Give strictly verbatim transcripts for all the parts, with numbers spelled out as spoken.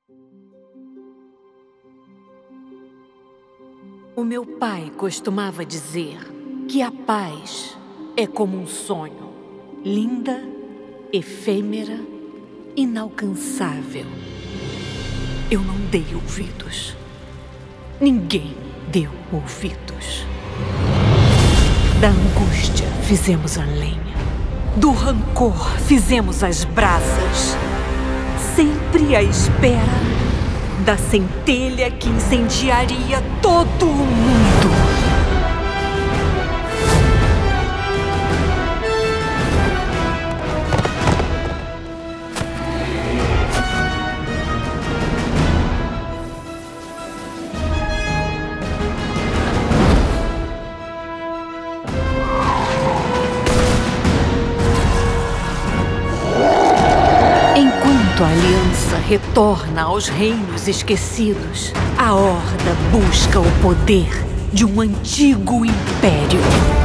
O meu pai costumava dizer que a paz é como um sonho, linda, efêmera, inalcançável. Eu não dei ouvidos. Ninguém deu ouvidos. Da angústia fizemos a lenha. Do rancor fizemos as brasas. Sempre à espera da centelha que incendiaria todo o mundo. Enquanto a aliança retorna aos reinos esquecidos, a Horda busca o poder de um antigo império.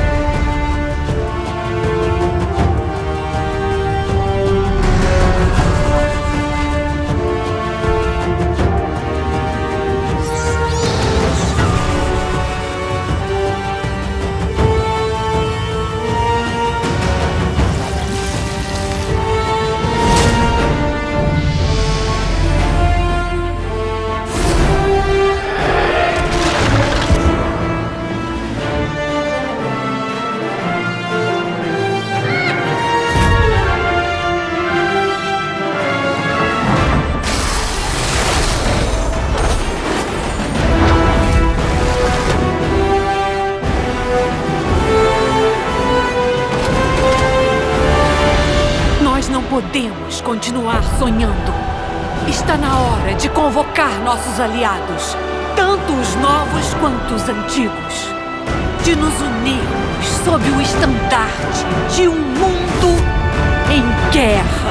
Nós não podemos continuar sonhando. Está na hora de convocar nossos aliados, tanto os novos quanto os antigos, de nos unirmos sob o estandarte de um mundo em guerra.